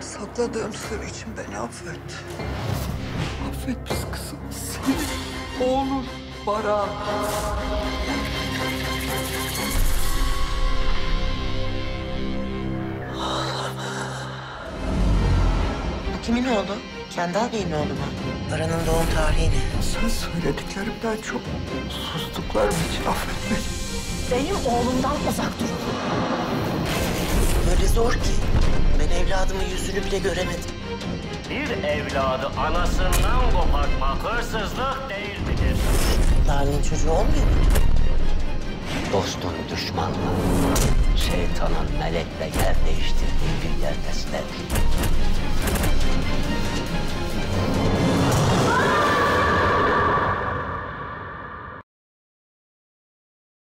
Sakladığım sır için beni affet. Affet biz kızımız. Oğlum Baran. Bu kimin oğlu? Kendal Bey'in oğlu mu? Baran'ın doğum tarihi ne? Sen söylediklerimden çok sustuklarım için affet beni. Benim oğlumdan uzak durun. Öyle zor ki. Ben evladımın yüzünü bile göremedim. Bir evladı anasından kopartmak hırsızlık değil midir? Lale'nin çocuğu olmuyor mu? Dostun düşmanla, şeytanın melekle yer değiştirdiği bir yerdesin.